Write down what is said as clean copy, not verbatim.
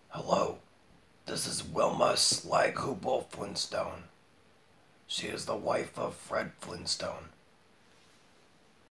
Hello, this is Wilma Slaghoople Flintstone. She is the wife of Fred Flintstone,